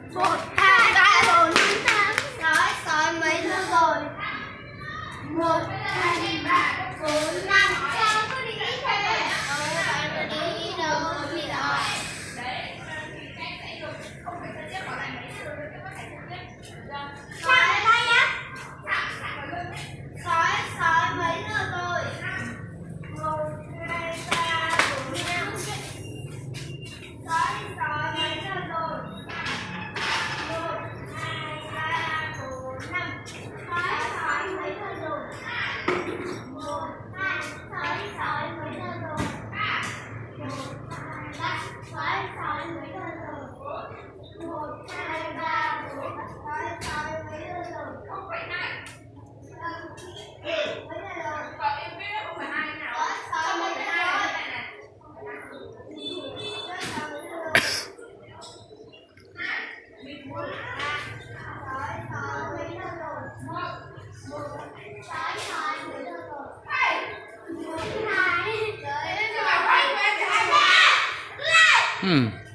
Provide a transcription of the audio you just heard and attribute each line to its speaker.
Speaker 1: 1, 2, 3, 4, 5, 6, 6 mấy giờ rồi? 1, 2, 3, 4, 5. Sao cứ đi ít thế? Bạn đi ít đâu thì rồi. Đấy, thì cách sẽ được không phải trực tiếp bảo lại mấy sự nữa, các bạn trực tiếp. Chào lại đây nhá. Chào vào luôn đấy. 6 mấy giờ rồi? 1, 2, 3, 4, 5. 6 mấy giờ rồi? 1, 2, 3, 4, 5. 6 mấy giờ rồi? 1, 2, 6 mấy giờ rồi? 1, 2, 3, 6 mấy giờ rồi? 1, 2, 3, 4, 6 mấy giờ rồi? Không phải này. Mấy giờ rồi? Còn em biết không phải hai nào. 6 mấy giờ rồi?
Speaker 2: 嗯。